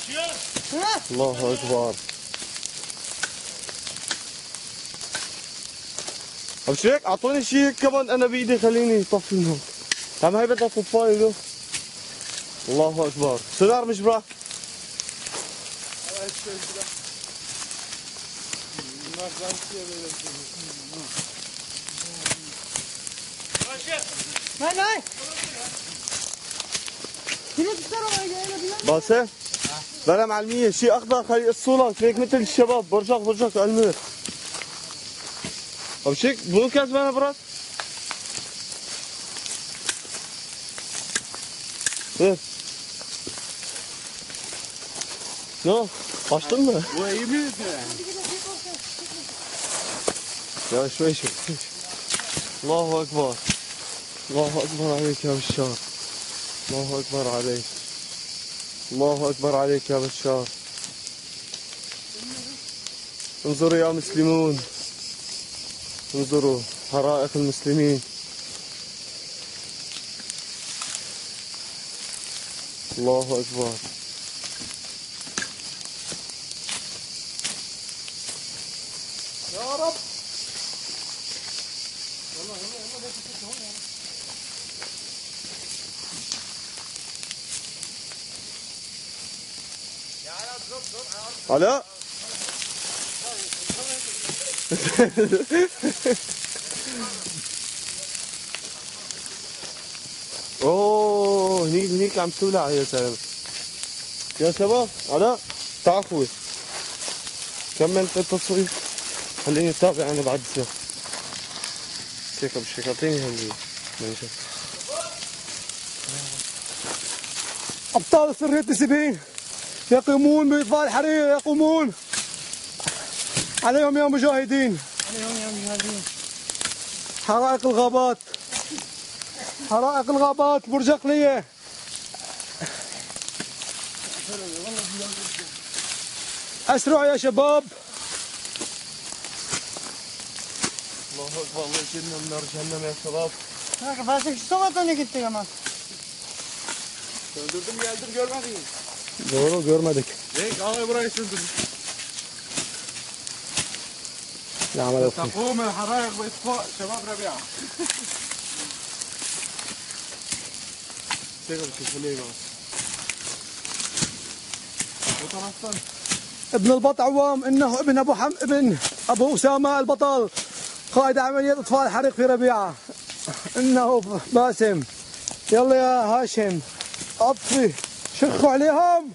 الله اكبر. ابو شريك اعطوني شيء كمان انا بايدي خليني اطفي النور. عم هي بدها طفايه له. الله اكبر. سيجار مش برا. باسه بلا معلمية شيء اخضر خلي يقصولك هيك مثل الشباب. برجك المير. ابو شيك بون كاس بنا براد. ايه نو açtın mı? Bu iyi mi? Ya şöyle. Allahu Ekber. Allahu Ekber عليك يا بشار. Allahu Ekber عليك. Allahu Ekber عليك يا بشار. انظروا يا مسلمون. انظروا حرائق المسلمين. الله أكبر. يا رب. علاء اوه هنيك عم تولع يا سلام. يا شباب علاء تعال اخوي كمل التصوير. خليني اتابع انا بعد سنة. هيك بالشكل اعطيني هالجي ماشي. ابطال سرية السبيل يقومون باطفاء الحريق. يقومون عليهم يا مجاهدين. عليهم يا مجاهدين. حرائق الغابات. حرائق الغابات برج قلية. اسرعوا يا شباب. الله اكبر. الله يجيرنا من نار جهنم يا شباب. Fasık soğatana gittik ama. Söndürdüm geldim görmedin. Doğru görmedik. Renk ağabey burayı söndürdüm. نعمل اخوي. تقوم الحرائق باطفاء شباب ربيعة. اشتغل في خليه وتنصن. ابن البط عوام انه ابن ابو اسامه البطل قائد عمليه اطفاء الحريق في ربيعه. انه باسم. يلا يا هاشم اطفي شخوا عليهم.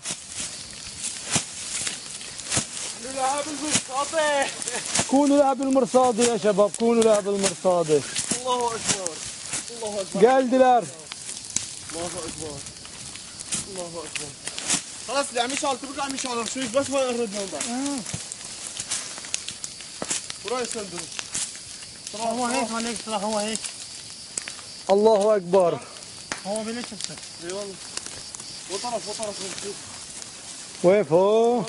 لعب المرصادة. كونوا لعب المرصادة يا شباب. كونوا لعب المرصادة. الله أكبر. الله أكبر. Geldiler. الله أكبر. الله أكبر. خلاص اللي عم يشعل تبقى عم يشعل شوي بس ما يقربنا والله. وراي صندوق. هو هيك ما نكسر. هو هيك. الله اكبر. هو بليش يكسر. اي والله. وطرف نشوف. وين فوق؟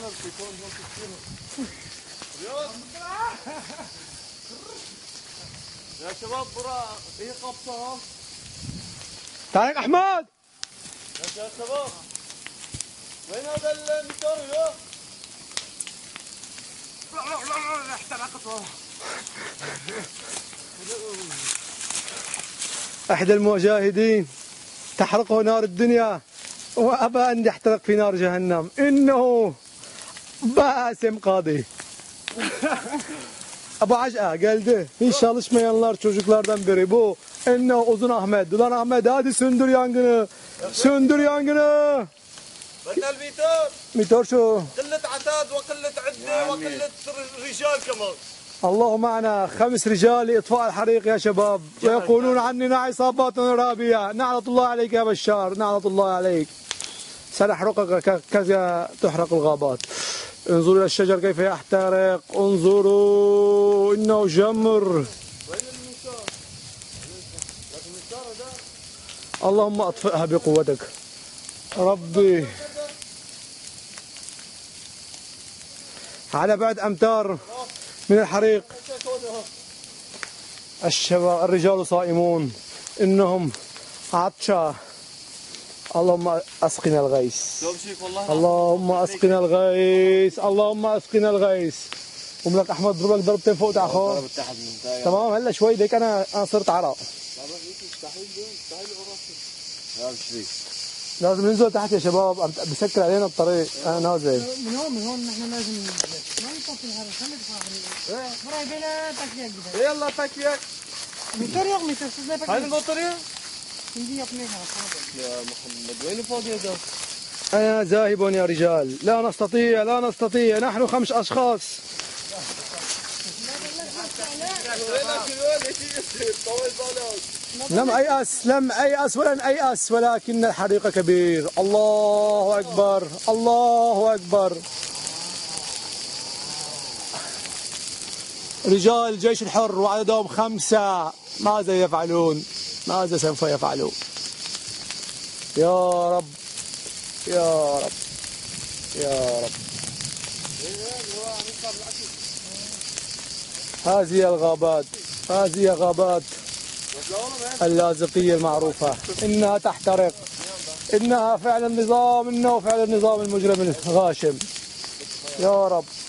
يا شباب برا هي قبصة. طارق احمد. يا شباب وين هذا الميتور يا؟ لا احترقت والله. احد المجاهدين تحرقه نار الدنيا وابى ان يحترق في نار جهنم. انه Basim Kadı. Bu geldi. İyi çalışmayanlar çocuklardan biri bu. Enne Uzun Ahmet. Ulan Ahmet hadi söndür yangını. Söndür yangını. بدنا الميتور. ميتور شو؟ قلة عتاد وقلة عدة وقلة رجال كمان. الله معنا 5 رجال لإطفاء الحريق يا شباب ويقولون عننا عصابات إرهابية. نعلة الله عليك يا بشار. نعلة الله عليك. سنحرقك كذا تحرق الغابات. انظروا إلى الشجر كيف يحترق. انظروا إنه جمر. وين الميتور؟ الميتور هذا. اللهم أطفئها بقوتك ربي. على بعد أمتار من الحريق الشباب الرجال صائمون. إنهم اللهم اسقنا الغيث. لو بشيك والله اللهم اسقنا الغيث، اللهم اسقنا الغيث. وملك احمد ضربك ضربتين فوق تاع اخوه. ضرب تحت من تمام هلا شوي ديك انا صرت عرق. مستحيل لا بشريك. لازم ننزل تحت يا شباب، بسكر علينا الطريق. انا نازل من هون نحن لازم ما نطفي الهواء. خليك فاهم مرة بينا تكيك كده. يلا تكيك ميتر يوم ميتر سيزنا تكيك. هاي البطارية عندي أبنيها. يا محمد وين فاضي يا ده؟ انا ذاهب يا رجال. لا نستطيع لا نستطيع، نحن 5 اشخاص. لم أيأس لم أيأس ولن أيأس، ولكن الحريق كبير. الله أكبر الله أكبر. رجال الجيش الحر وعددهم 5 ماذا يفعلون؟ ماذا سوف يفعلون؟ يا رب يا رب يا رب. هذه الغابات، هذه غابات اللاذقية المعروفة، إنها تحترق. إنها فعل النظام، إنه فعل النظام المجرم الغاشم. يا رب